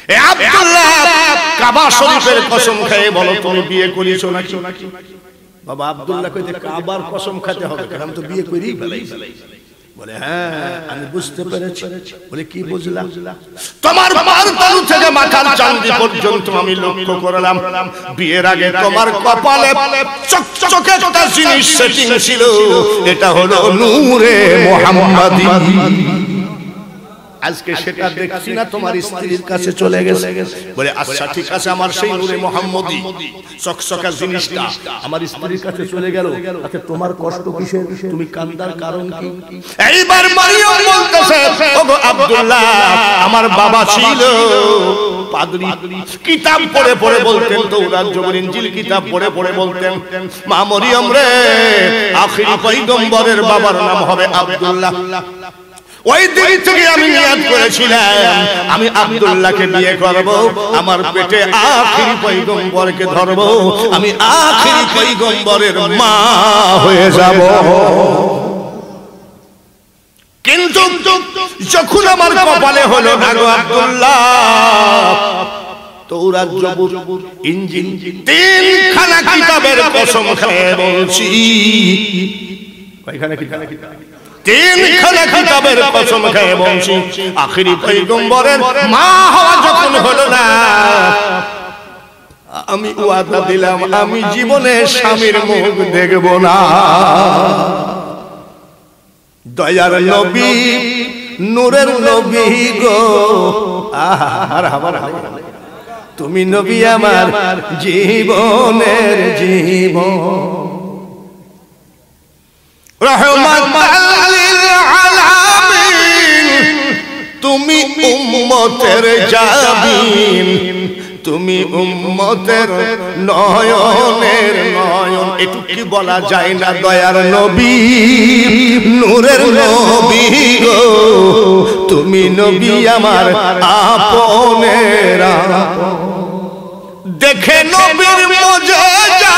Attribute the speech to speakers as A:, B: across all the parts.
A: এ আব্দুল্লাহ কাবা শরীফের কসম খেয়ে বলো তুমি বিয়ে করেছো নাকি? বাবা আব্দুল্লাহ কইতে কাবার কসম খেতে হবে, কারণ তো বিয়ে করেই ফেলাইছি। বলে হ্যাঁ আমি বুঝতে পেরেছি। বলে কি বুঝলাম? তোমার পার তালু থেকে মাথার চাঁদি পর্যন্ত আমি লক্ষ্য করলাম, বিয়ের আগে তোমার কপালে চকচকে একটা জিনিস সেটিং ছিল, এটা হলো নূরে মুহাম্মাদি। আজকে সেটা দেখছি না তোমার স্ত্রীর কাছে চলে গেছে। বলে আচ্ছা ঠিক আছে, আমার সেই নূরে মুহাম্মাদি চকচকা জিনিসটা আমার স্ত্রীর কাছে চলে গেল, আচ্ছা তোমার কষ্ট কিসের? তুমি কান্দার কারণ কি? এইবার মারিয়াম বলতেছে, ওগো আব্দুল্লাহ, আমার বাবা ছিল পাদ্রী, কিতাব পড়ে পড়ে বলতেন, তাওরাত জবর ইনজিল কিতাব পড়ে পড়ে বলতেন, মা মারিয়াম রে, আখিরি পয়গম্বরের বাবার নাম হবে আব্দুল্লাহ। ওই দিন থেকে আমি নিয়ত করেছিলাম আমি আব্দুল্লাহকে বিয়ে করব, আমার পেটে আখিরি পয়গম্বরকে ধরব, আমি আখিরি পয়গম্বরের মা হয়ে যাব। কিন্তু যখন আমার কপালে হলো না গো আব্দুল্লাহ, তাওরাত জবর ইনজিল তিনখানা কিতাবের কসম খেয়ে বলছি, কয়খানা কিতাব? তিনখানা কিতাবের কসম খেয়ে বলছি, আখিরি পয়গম্বরের মা হওয়া যখন হলো না, আমি ওয়াদা দিলাম আমি জীবনে স্বামীর মুখ দেখব না। দয়ার নবী, নূরের নবী গো, তুমি নবী আমার জীবনের জীবন। রহমান বাঙ্গালির আলামিন, তুমি উম্মতের জাবিন, তুমি উম্মতের নয়নের নয়ন। একটু কি বলা যায় না? দয়ার নবী, নূরের নবী গো, তুমি নবী আমার আপনের আপন। দেখে নবীর মুজিজা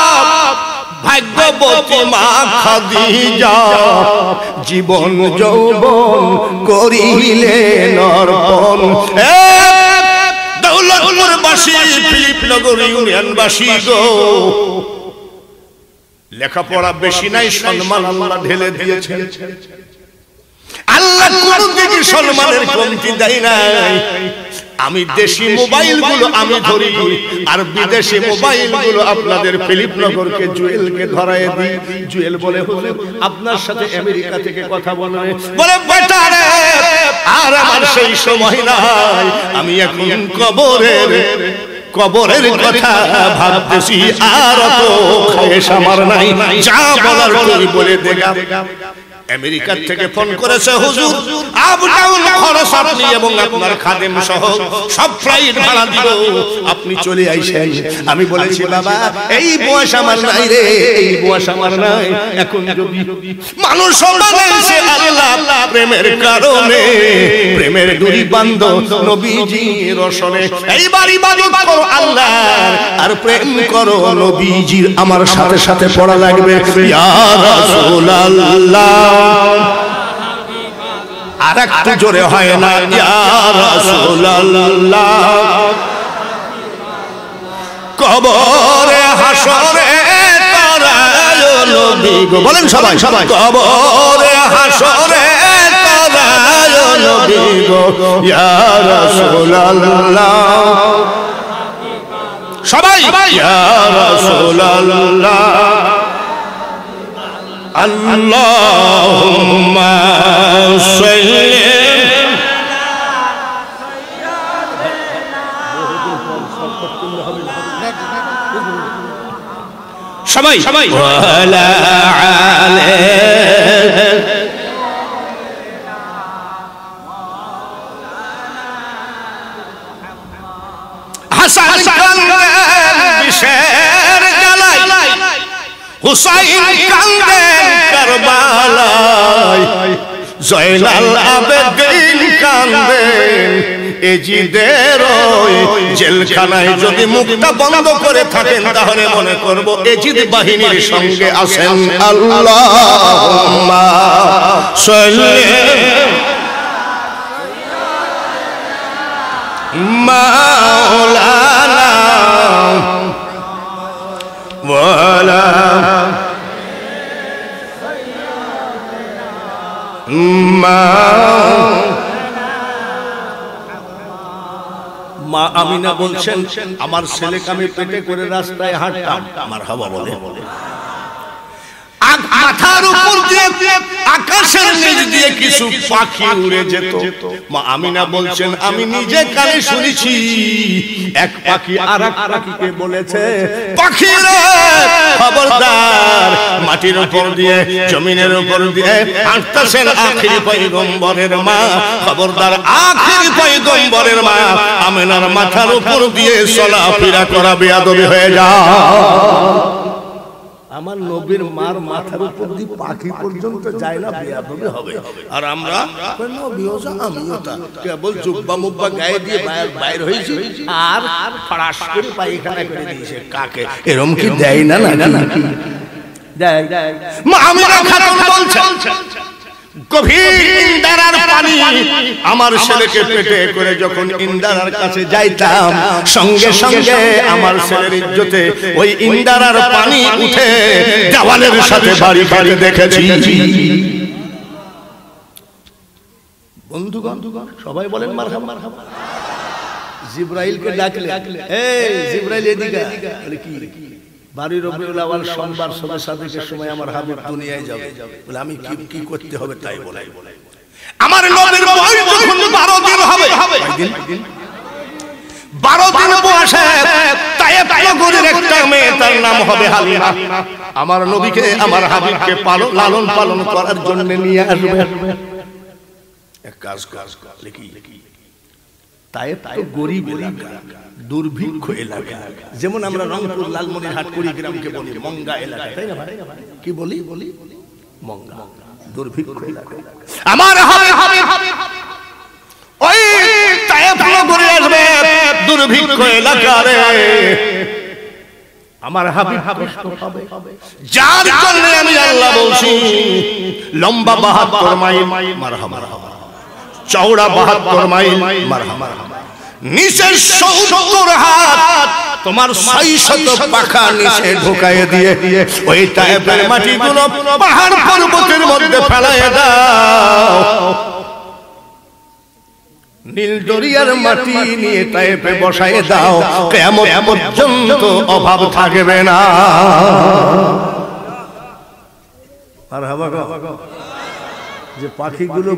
A: ভাগ্যবতী মা খাদিজা, জীবন যৌবন করিলেন অর্পণ। দৌলতপুরবাসী, ফিলিপনগর ইউনিয়নবাসী গো, লেখাপড়া বেশি নাই, সম্মান আল্লাহ ঢেলে দিয়েছেন। আল্লাহ কোন দিকে সম্মানের কমতি দেয় নাই। আমি দেশি মোবাইলগুলো আমি ধরি, আর বিদেশি মোবাইলগুলো আপনাদের ফিলিপনগরকে জুয়েলকে ধরায় দিই। জুয়েল বলে হুজুর আপনার সাথে আমেরিকা থেকে কথা বলে, বলে বেটা রে, আর আমার সেই সময় নাই, আমি এখন কবরের কথা ভাবতেছি, আর অত খায়েশ আমার নাই, যা বলার তুই বলে দেখা। আমেরিকা থেকে ফোন করেছে, হুজুর আপডাউন খরচ আপনি এবং আপনার খাদেম সহ সব ফ্লাইট ভাড়া দিব, আপনি চলে আইসেন। আমি বলেছি বাবা এই বয়স আমার নাই রে, এই বয়স আমার নাই। এখন যদি মানুষ বানাইছে আল্লাহ প্রেমের কারণে, প্রেমের ডুরি বান্ধ নবীজির রসনে, এইবার ইবাদত করো আল্লাহ আর প্রেম করো নবীজির। আমার সাথে সাথে পড়া লাগবে ইয়া রাসূলুল্লাহ, আর একটু জোরে হয় না ইয়া রাসূলুল্লাহ। কবরে হাসরে তারায় নবী গো, বলেন সবাই সবাই, কবরে হাসরে তারায় নবী গো ইয়া রাসূলুল্লাহ। সবাই ইয়া রাসূলুল্লাহ। আল্লাহুম্মা সাল্লি সবাই সবাই ওয়ালা আলাইহি হাসান বিশের জ্বালাই, হুসাইন কান্দেন কারবালায়, জয়নাল আবেদিন কান্দেন এজিদের জেলখানায়। যদি মুখটা বন্ধ করে থাকেন তাহলে মনে করব এজিদ বাহিনীর সঙ্গে আছেন। আল্লাহুম্মা সাল্লি মাওলানা ওয়ালা মা আমিনা বলছেন আমার ছেলেকে আমি পেটে করে রাস্তায় হাঁটতাম, আমার হাওয়া বলে মাথার উপর দিয়ে আকাশের নিচ দিয়ে কিছু পাখি উড়ে যেত। মা আমিনা বলছেন আমি নিজে কানে শুনেছি এক পাখি আরেক পাখিকে বলেছে, পাখি রে খবরদার, মাটির উপর দিয়ে জমিনের উপর দিয়ে হাঁটতেছেন আখিরি পয়গম্বরের মা, খবরদার আখিরি পয়গম্বরের মা আমিনার মাথার উপর দিয়ে চলাফেরা করা বেয়াদবি হয়ে যায়। আমার নবীর মার মাথার উপর দিয়ে পাখি পর্যন্ত যায় না, বেয়াদবি হবে। আর আমরা নবীও যা আমিও তা, কেবল জুব্বা মুব্বা গায়ে দিয়ে বাইর হয়েছি আর ফড়াস করে পায়খানা করে দিয়েছে। কাকে এরকম কি দেয় না? না না দেয়। মা আমিনা খাতুন বলছেন গভীর ইন্দারার পানি আমার ছেলেকে পেটে করে যখন ইন্দারার কাছে যাইতাম, সঙ্গে সঙ্গে আমার ছেলের ইজ্জতে ওই ইন্দারার পানি উঠে দেওয়ালের সাথে বাড়ি বাড়ি দেখেছি। বন্ধুগণ সবাই বলেন মারহাবা মারহাবা। জিবরাইলকে ডাকলে, এই জিবরাইল এদিকে, বলে কি বাড়ির রবিউল আউয়াল সোমবার সবে সাদেকের সময় আমার হাবিব দুনিয়ায় যাবে, বলে আমি কি করতে হবে তাই বলে। আমার নবীর বয়স যখন 12 দিন হবে, 12 দিন বয়সে তায়েফ নগরীর একটা মেয়ে, তার নাম হবে হালিমা, আমার নবীকে আমার হাবিবকে লালন পালন করার জন্য নিয়ে আসবে। এক কাজ লিখি, তায়েফ তো গরিব এলাকা, দুর্ভিক্ষ এলাকা, যেমন আমরা রংপুর লালমনিরহাট কুড়িগ্রামকে বলি মঙ্গা এলাকা, তাই না ভাই? কি বলি মঙ্গা, দুর্ভিক্ষ এলাকা। আমার হাবিব ওই তায়েফ নগরে আসবে, দুর্ভিক্ষ এলাকা রে, আমার হাবিব কষ্ট পাবে, যার জন্য আমি আল্লাহ বলছি লম্বা 72 মাইল মারহাবা, চওড়া 72 মাইল মারহাবা, নিচের 70 হাত তোমার 600 পাখা নিচে ঢুকায় দিয়ে ওই তায়েফের মাটিগুলো পাহাড় পর্বতের মধ্যে ফেলায় দাও, নীল দরিয়ার মাটি নিয়ে তায়েফে বসায় দাও, কিয়ামত পর্যন্ত অভাব থাকবে না। মারহাবা গো। যে পাখিগুলো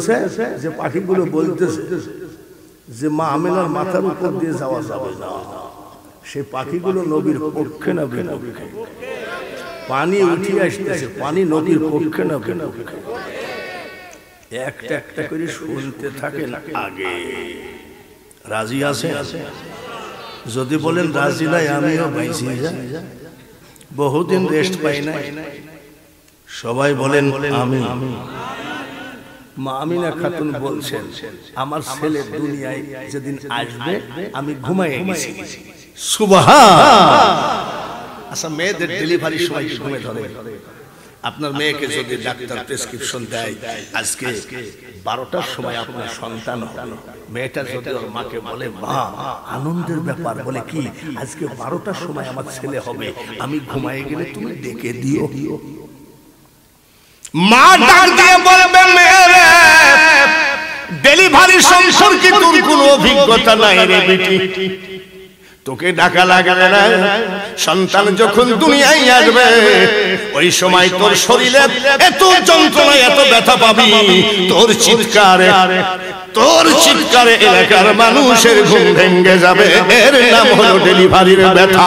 A: বলতেছে যে মা আমিনার মাথার উপর দিয়ে যাওয়া যাবে না, সে পাখিগুলো নবীর পক্ষে না বিপক্ষে? পানি উঠে আসতেছে, পানি নবীর পক্ষে না বিপক্ষে? একটা একটা করে শুনতে থাকেন। আগে রাজি আছে? যদি বলেন রাজি নাই, আমিও পাইছি, বহুদিন রেস্ট পাই না, সবাই বলেন আমিন। মা আমিনা খাতুন বলছেন আমার ছেলে দুনিয়ায় যেদিন আসবে আমি ঘুমায় গেছি। সুবহান। আচ্ছা, মেয়েদের ডেলিভারির সময় ঘুমে ধরে? আপনার মেয়েকে যদি ডাক্তার প্রেসক্রিপশন দেয় আজকে 12টার সময় আপনার সন্তান হবে, মেয়েটা যদি ওর মাকে বলে মা আনন্দের ব্যাপার, বলে কি আজকে 12টার সময় আমার ছেলে হবে, আমি ঘুমায় গেলে তুমি ডেকে দিও। মা ডাক দিয়ে বলবে মেয়ে ডেলিভারি সম্পর্কে তোর কোনো অভিজ্ঞতা নাই রে বেটি, তোকে ডাকা লাগবে না। সন্তান যখন দুনিয়ায় আসবে ওই সময় তোর শরীরে এত যন্ত্রণা, এত ব্যথা পাবি, তোর চিৎকারে এলাকার মানুষের ঘুম ভেঙে যাবে। এর নাম হলো ডেলিভারির ব্যথা।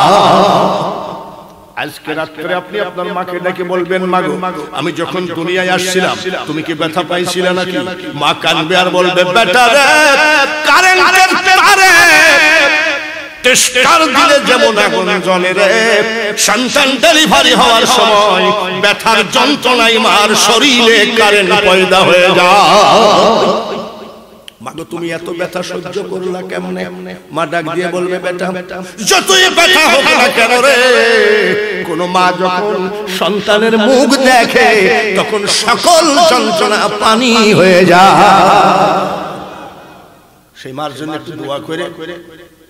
A: আজকে রাত্রে আপনি আপনার মাকে ডেকে বলবেন মাগো আমি যখন দুনিয়ায় আসছিলাম তুমি কি ব্যথা পাইছিলে নাকি? মা কাঁদবে আর বলবে বেটা রে কারেন্টের তারে টেস্টার দিলে যেমন আগুন জ্বলে রে, সন্তান ডেলিভারি হওয়ার সময় ব্যথার যন্ত্রণায় মার শরীরে কারেন্ট পয়দা হয়ে যায়। মাগো তুমি এত ব্যথা সহ্য করলা কেমনে? মা ডাক দিয়ে বলবে বেটা যতই ব্যথা হোক না কেন রে, কোন মা যখন সন্তানের মুখ দেখে তখন সকল যন্ত্রণা পানি হয়ে যায়। সেই মার জন্য একটু দোয়া করে